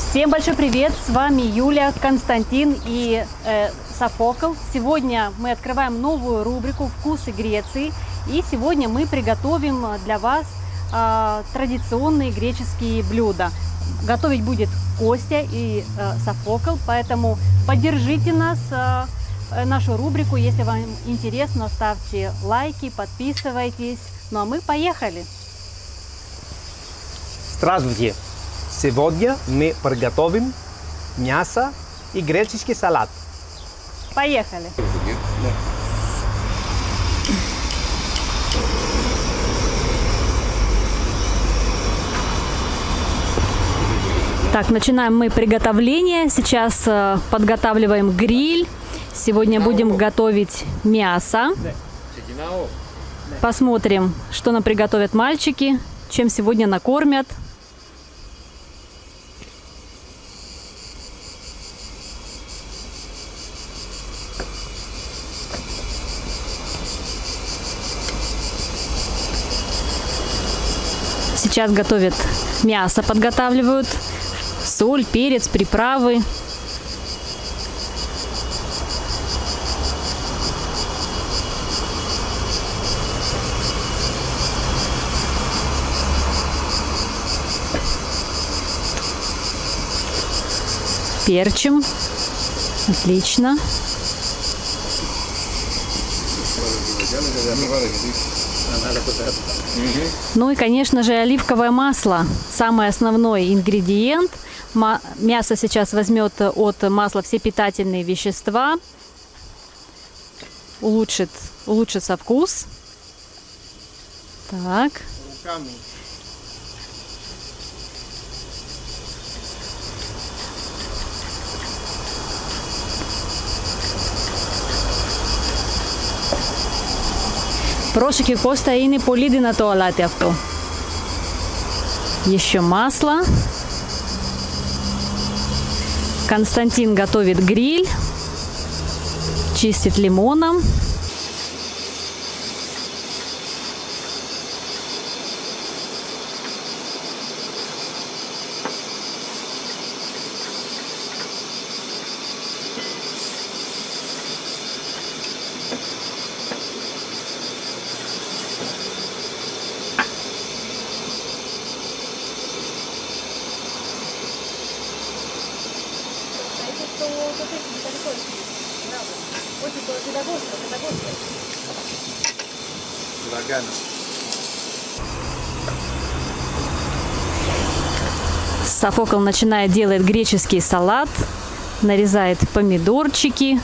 Всем большой привет! С вами Юля, Константин и Софокл. Сегодня мы открываем новую рубрику «Вкусы Греции». И сегодня мы приготовим для вас традиционные греческие блюда. Готовить будет Костя и Софокл, поэтому поддержите нас, нашу рубрику. Если вам интересно, ставьте лайки, подписывайтесь. Ну а мы поехали! Здравствуйте! Сегодня мы приготовим мясо и греческий салат. Поехали! Так, начинаем мы приготовление. Сейчас подготавливаем гриль. Сегодня будем готовить мясо. Посмотрим, что нам приготовят мальчики, чем сегодня накормят. Сейчас готовят мясо, подготавливают. Соль, перец, приправы. Перчим. Отлично. Ну и, конечно же, оливковое масло. Самый основной ингредиент. Мясо сейчас возьмет от масла все питательные вещества. Улучшится вкус. Так. Πρόσεχε Κώστα, είναι πολύ δυνατό αλάτι αυτό. Еще масло. Константин готовит гриль, чистит лимоном. Софокл начинает делать греческий салат, нарезает помидорчики.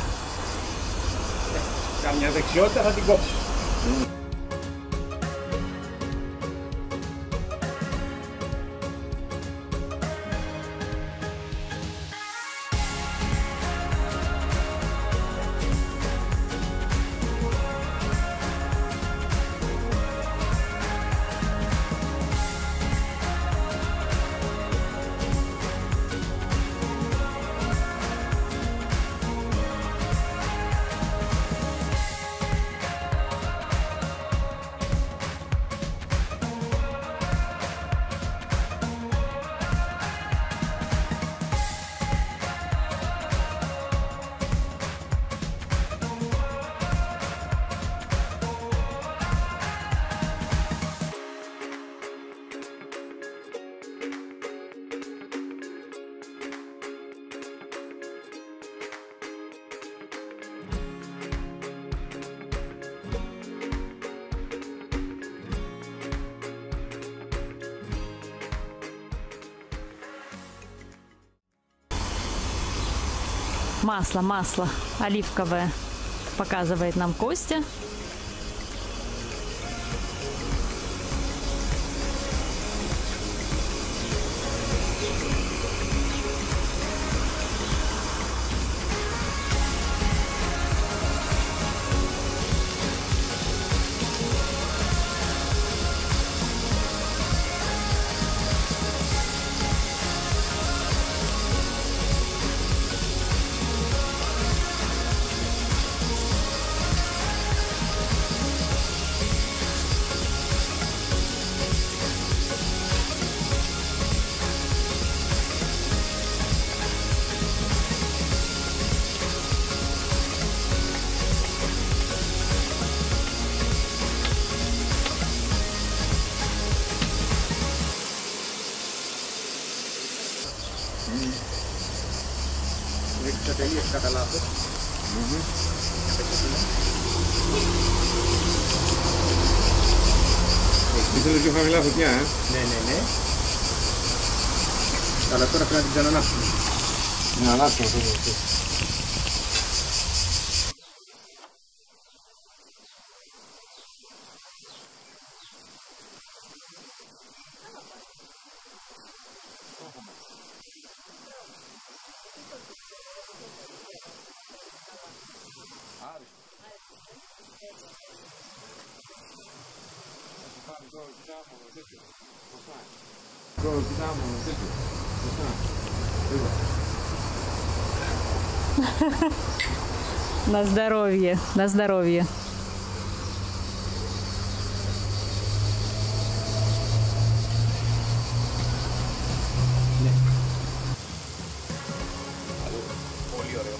Масло оливковое показывает нам Костя. Ρίξτε τελείως κατά λάθος. Ήθελε πιο χαμηλά φωτιά, Ναι. Αλλά τώρα πρέπει να την ξανανάψουμε. Να ανάψουμε αυτό. На здоровье, на здоровье. Πολύ ωραίο.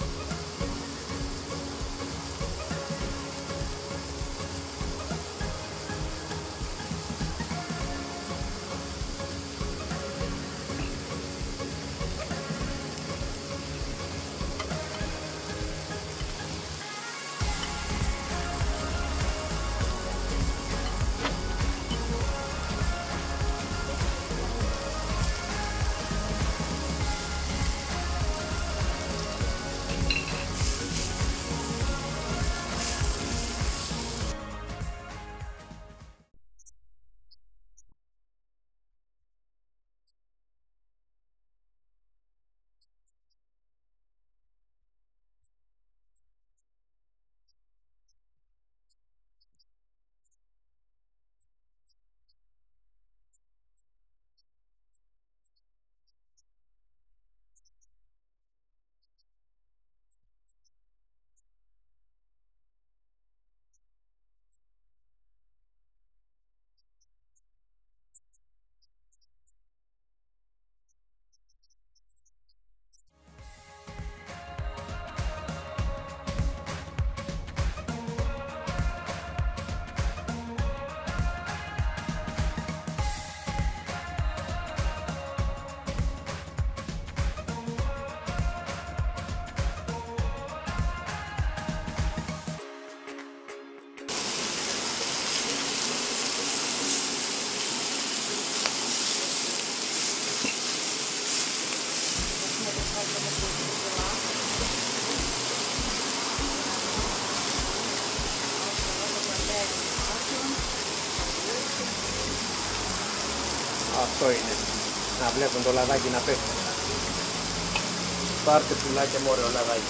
Αυτό είναι. Να βλέπουν το λαδάκι να πέφτει. Πάρτε πουλάκια μωρέ ο λαδάκι.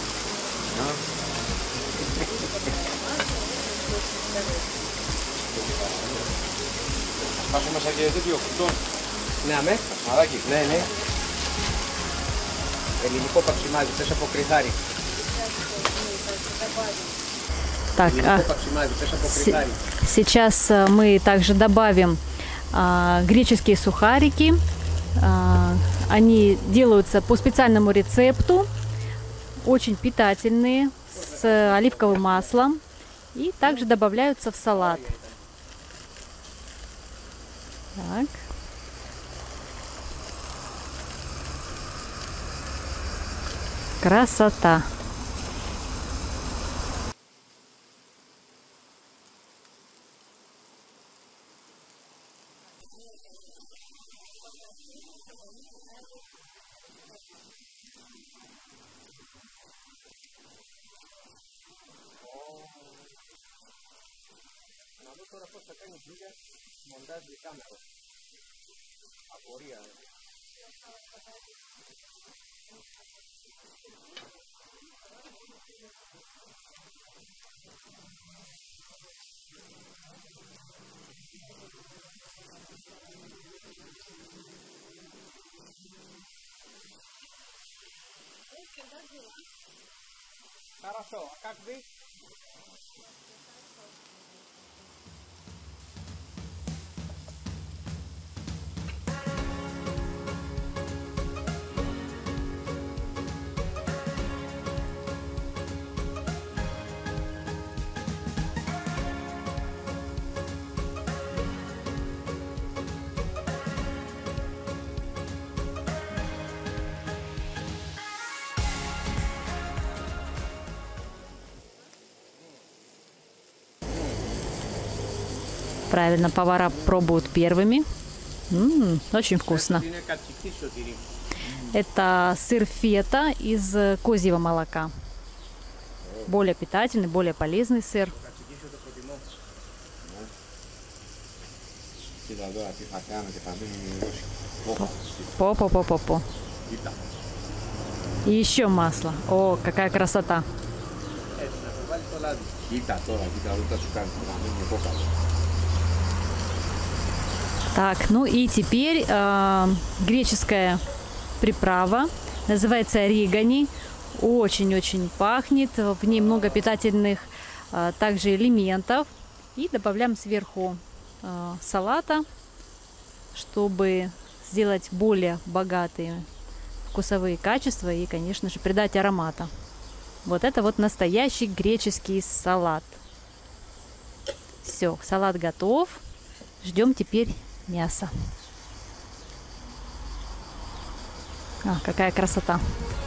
Θα έχουμε μέσα και τέτοιο κουτόν. Ναι, αμέ. Μαράκι. Ναι. Ελληνικό παψιμάδι, θες από κρυθάρι. Так, Ελληνικό παψιμάδι, θες από κρυθάρι. сейчас мы также добавим греческие сухарики. Они делаются по специальному рецепту, очень питательные, с оливковым маслом и также добавляются в салат. Так. Красота! Να δω τώρα πώς θα κάνει Τζούλια μοντάζ η κάμερα. Απορία. Хорошо, а как вы? Правильно, повара пробуют первыми. Очень вкусно. Это сыр фета из козьего молока. Более питательный, более полезный сыр. По. И еще масло. О, какая красота. Так, ну и теперь греческая приправа. Называется ригани. Очень-очень пахнет. В ней много питательных также элементов. И добавляем сверху салата, чтобы сделать более богатые вкусовые качества и, конечно же, придать аромата. Вот это вот настоящий греческий салат. Все, салат готов. Ждем теперь мясо. Какая красота!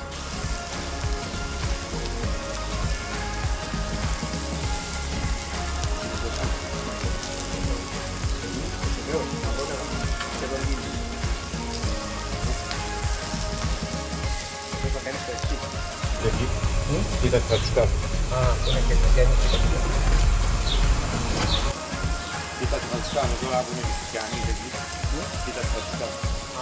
Kita teruskan. Kita teruskan. Kalau aku ni yang ini jadi kita teruskan.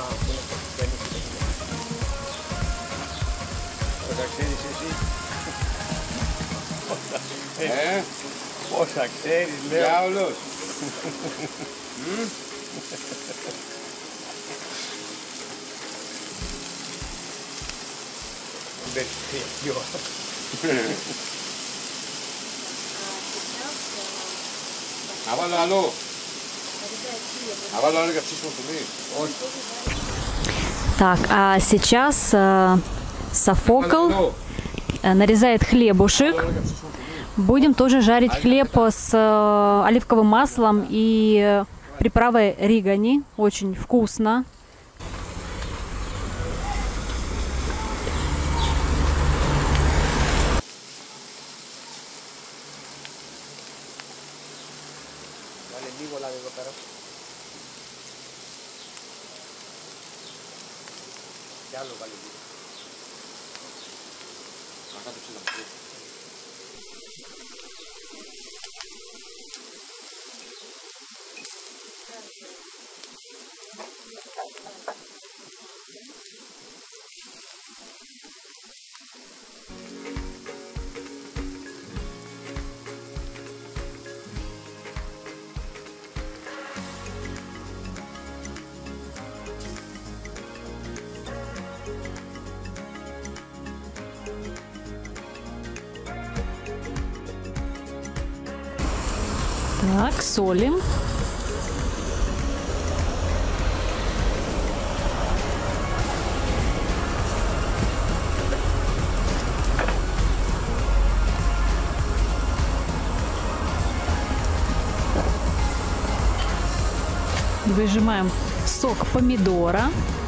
Πόσα ξέρεις, λέω. Διάολος. Так, а сейчас Софокл нарезает хлебушек. Будем тоже жарить хлеб с оливковым маслом и приправой ригани. Очень вкусно. Так, солим. Выжимаем сок помидора.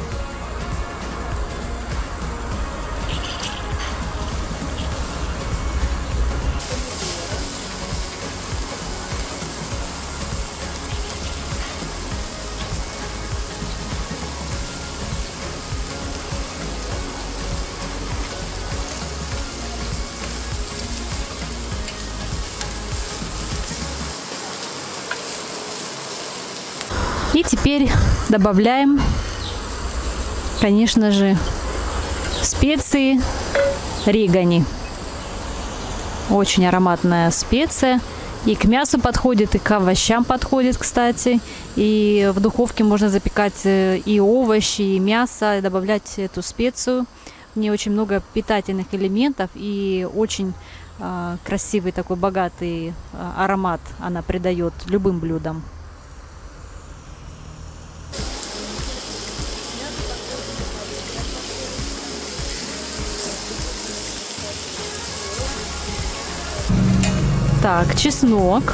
И теперь добавляем, конечно же, специи ригани. Очень ароматная специя. И к мясу подходит, и к овощам подходит, кстати. И в духовке можно запекать и овощи, и мясо, и добавлять эту специю. В ней очень много питательных элементов и очень красивый такой богатый аромат она придает любым блюдам. Так, чеснок.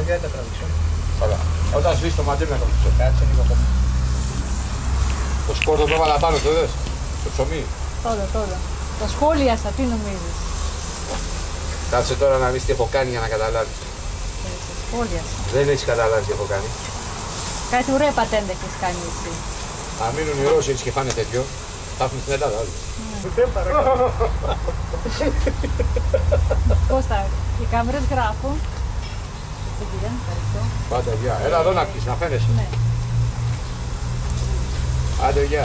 idiota tradición. Ωραία. Όταν σβήσει το μαντήρι να το πεις. Κάτσε λίγο ακόμα. Το σκόρδο το έβαλα πάνω, το δες. Το ψωμί. Τώρα. Το σχόλιασα, τι νομίζεις. Κάτσε τώρα να δεις τι έχω κάνει για να καταλάβεις. Το σχόλιασα. Δεν έχεις καταλάβει τι έχω κάνει. Κάτι ωραία πατέντα έχεις κάνει εσύ. Αν μείνουν οι Ρώσοι έτσι και φάνε τέτοιο, θα έρθουν στην Ελλάδα όλοι. Κώστα, οι κάμερες γράφουν. Πάντα γεια. Έλα εδώ να πεις, να φαίνεσαι. Ναι. Άντε γεια.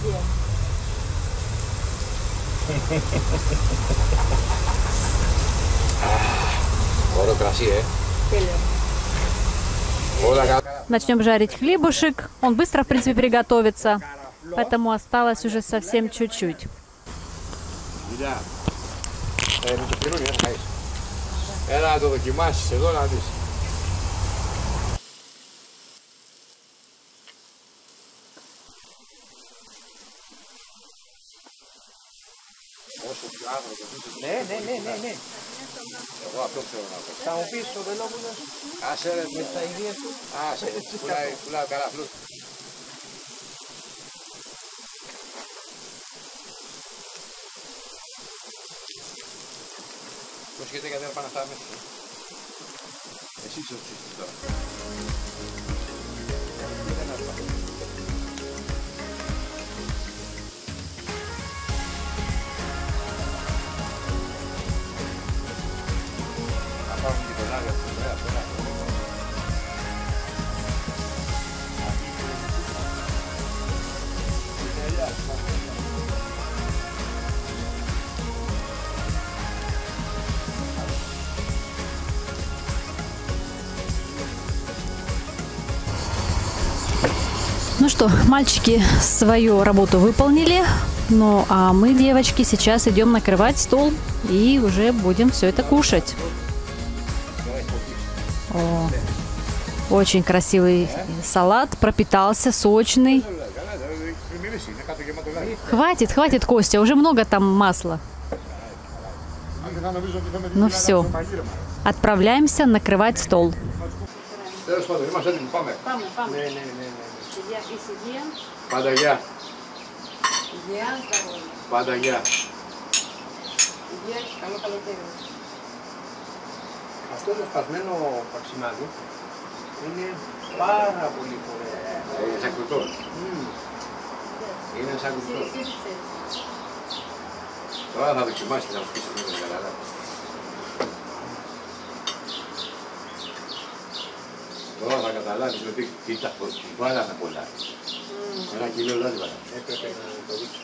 Ωραίο κρασί, Όλα καλά. Начнем жарить хлебушек. Он быстро, в принципе, приготовится, поэтому осталось уже совсем чуть-чуть. Δουλειά. Με το καινούριο δεν θα είσαι. Έλα να το δοκιμάσεις εδώ να δεις. Όσο πιο άνθρωπος είσαι. Ναι. Εγώ αυτό ξέρω να πω. Θα μου πεις ο Βελόπουλος Άσε ρε, με τα ιδέα του. άσε, πουλάει ο καραφλούς. Προσχέται γιατί δεν πάνε αυτά μέσα. Εσύ είσαι ο ψήστης τώρα. Δεν αρπά. Να πάμε την κολάρια του Ανδρέα τώρα. Ну что, мальчики свою работу выполнили, ну а мы, девочки, сейчас идем накрывать стол и уже будем все это кушать. О, очень красивый салат, пропитался, сочный. Хватит, Костя, уже много там масла. Ну все, отправляемся накрывать стол. Τέλος πάντων, είμαστε έτοιμοι, πάμε. Πάμε. Ναι. Πάντα γεια. Πάντα γεια. Καλό καλοκαίρι. Αυτό το σπασμένο παξιμάδι είναι πάρα πολύ ωραίο. Είναι σαν κουτό. Είναι σαν κουτό. Τώρα θα δοκιμάσεις και θα μου πεις ότι είναι καλά. Τώρα θα καταλάβεις ότι κοίτα πως βάλανε πολλά. 1 κιλό λάδι βάλανε. Έπρεπε να το δείξω.